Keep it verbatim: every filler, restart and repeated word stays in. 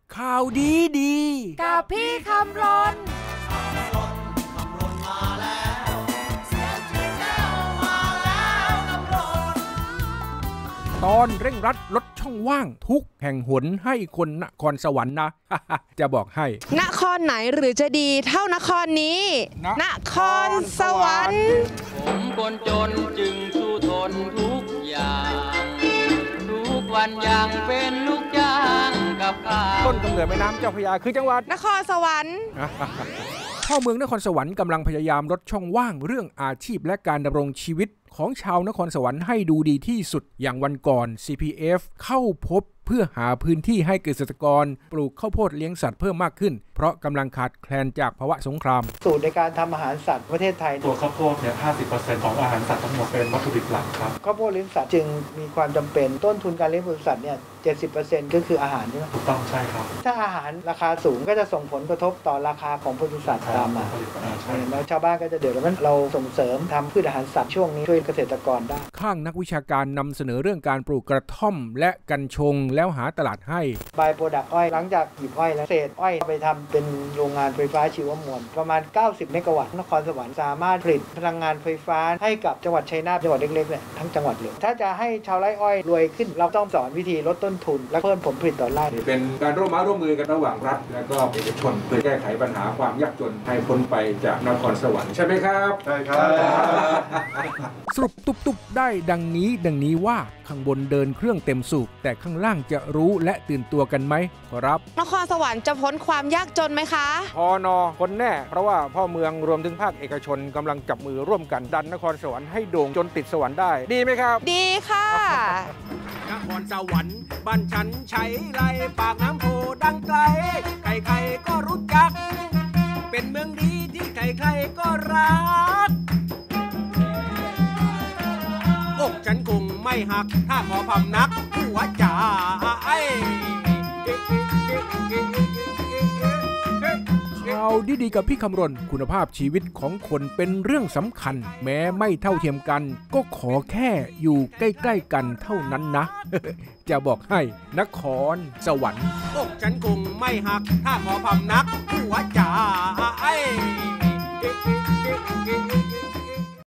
ข่าวดีดีกับพี่คำรนตอนเร่งรัดลดช่องว่างทุกแห่งหนให้คนนครสวรรค์นะ จะบอกให้นครไหนหรือจะดีเท่านครนี้นครสวรรค์ผมคนจนจึงสู้ทนทุกอย่างทุกวันอย่างเป็นลูกจ้างกับข้าวต้นกำเนิดแม่น้ำเจ้าพระยาคือจังหวัดนครสวรรค์เข้าเมืองนครสวรรค์กำลังพยายามลดช่องว่างเรื่องอาชีพและการดำรงชีวิตของชาวนครสวรรค์ให้ดูดีที่สุดอย่างวันก่อน ซี พี เอฟ เข้าพบเพื่อหาพื้นที่ให้เกษตรกรปลูกข้าวโพดเลี้ยงสัตว์เพิ่มมากขึ้นเพราะกำลังขาดแคลนจากภาวะสงครามสูตรในการทำอาหารสัตว์ประเทศไทยตัวข้าวโพดเนี่ย ห้าสิบเปอร์เซ็นต์ ของอาหารสัตว์ทั้งหมดเป็นวัตถุดิบหลักครับข้าวโพดเลี้ยงสัตว์จึงมีความจำเป็นต้นทุนการเลี้ยงปศุสัตว์เนี่ย เจ็ดสิบเปอร์เซ็นต์ ก็คืออาหารใช่ไหมถูกต้องใช่ครับถ้าอาหารราคาสูงก็จะส่งผลกระทบต่อราคาของปศุสัตว์ตามมาแล้วชาวบ้านก็จะเดือดร้อนเราส่งเสริมทำพืชอาหารสัตว์ช่วงนี้ช่วยเกษตรกรได้ข้างนักวิชาการนำเสนอเรื่องการปลูกกระท่อมและกัญชงแล้วหาตลาดให้บายโปรดักต์อ้อยหลังจากหยิบอ้อยแล้วเศษอ้อยไปทำเป็นโรงงานไฟฟ้าชีวมวลประมาณเก้าสิบเมกะวัตต์นครสวรรค์สามารถผลิตพลังงานไฟฟ้าให้กับจังหวัดชัยนาทจังหวัดเล็กๆเนี่ยทั้งจังหวัดเลยถ้าจะให้ชาวไร่อ้อยรวยขึ้นเราต้องสอนวิธีลดต้นทุนและเพิ่มผลผลิตต่อไร่เป็นการร่วมมือร่วมมือกันระหว่างรัฐและก็เอกชนเพื่อแก้ไขปัญหาความยากจนให้พ้นไปจากนครสวรรค์ใช่ไหมครับใช่ครับสรุปตุบๆได้ดังนี้ดังนี้ว่าข้างบนเดินเครื่องเต็มสูบแต่ข้างล่างจะรู้และตื่นตัวกันไหมครับนครสวรรค์จะพ้นความยากจนไหมคะพอนอพ้นแน่เพราะว่าพ่อเมืองรวมถึงภาคเอกชนกำลังจับมือร่วมกันดันนครสวรรค์ให้โด่งจนติดสวรรค์ได้ดีไหมครับดีค่ะนครสวรรค์บ้านฉันใช้ไรปากน้ำโพดังไกลใครๆก็รู้จักเป็นเมืองดีที่ใครๆก็รักอกฉันคงไม่หักถ้าขอพำนักหัวจ่าไอ้ข่าวดีๆกับพี่คำรณคุณภาพชีวิตของคนเป็นเรื่องสำคัญแม้ไม่เท่าเทียมกันก็ขอแค่อยู่ใกล้ๆกันเท่านั้นนะ จะบอกให้นครสวรรค์อกฉันคงไม่หักถ้าขอพำนักหัวจ่าไอ้